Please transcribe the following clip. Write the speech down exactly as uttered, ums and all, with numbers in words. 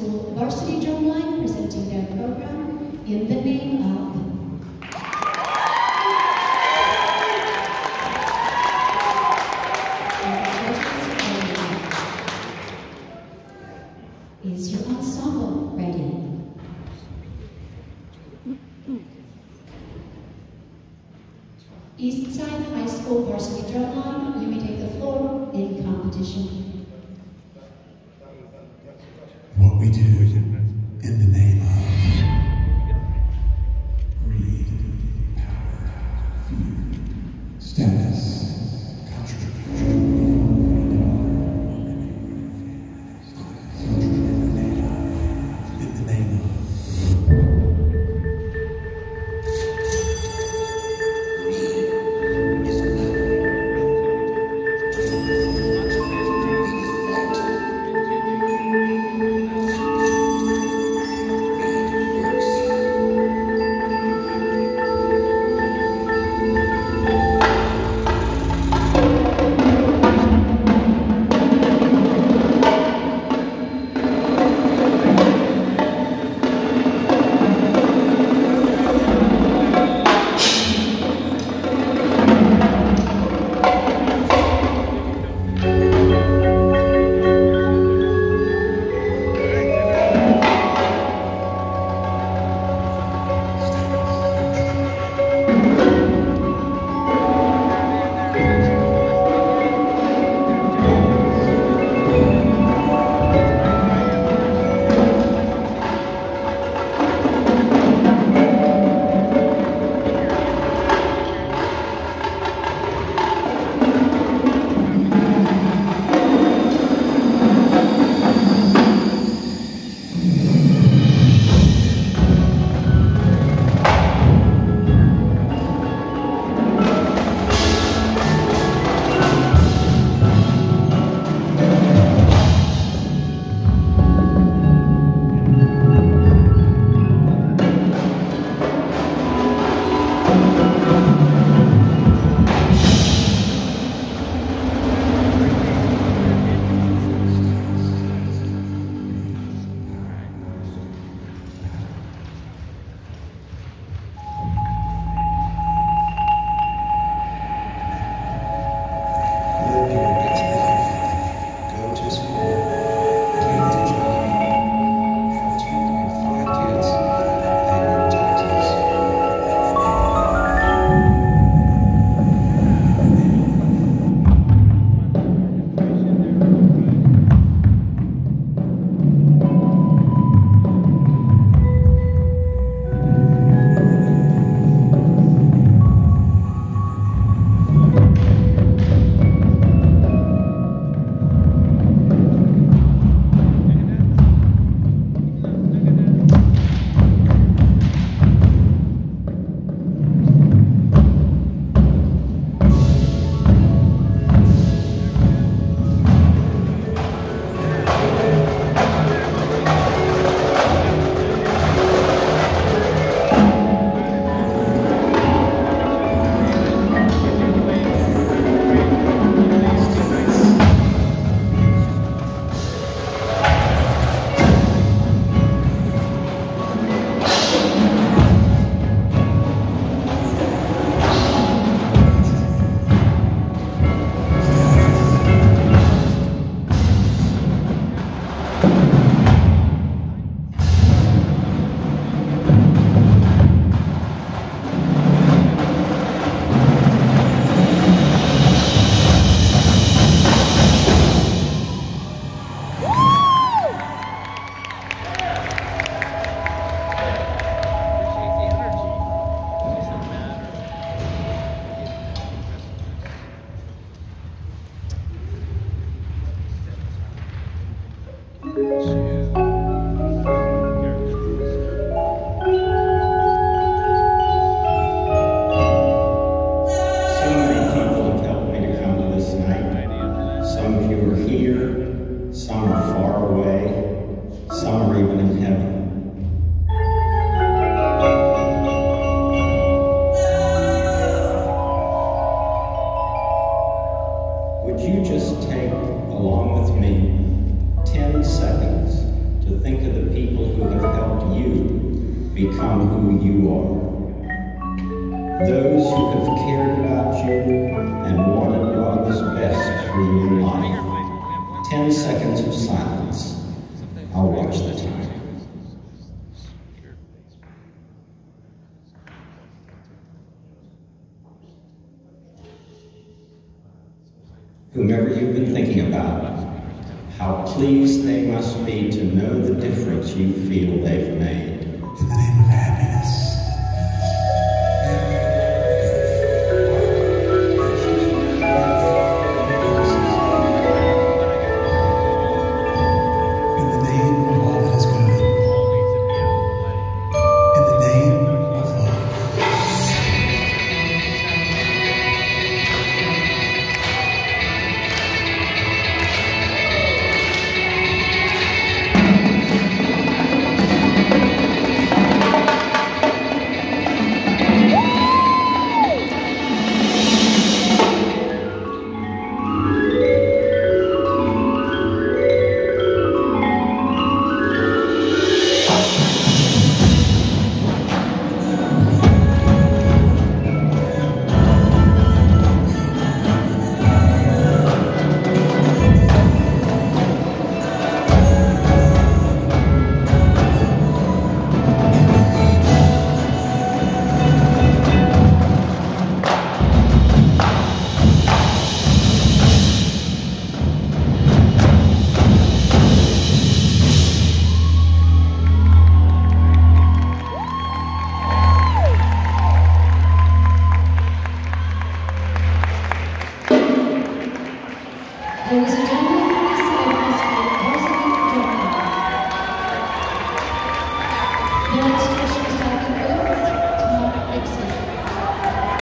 School Varsity Drumline presenting their program, In the Name of. Is your ensemble ready? Eastside High School Varsity Drumline, you may take the floor in competition. What we do in the name of greed, power, fear, status, contribution. In the name of Would you just take, along with me, ten seconds you become who you are. Those who have cared about you and wanted what was best for you in life. Ten seconds of silence. I'll watch the time. Whomever you've been thinking about, how pleased they must be to know the difference you feel they've made. In the name of happiness. Ladies and gentlemen, please celebrate Varsity Drumline. The next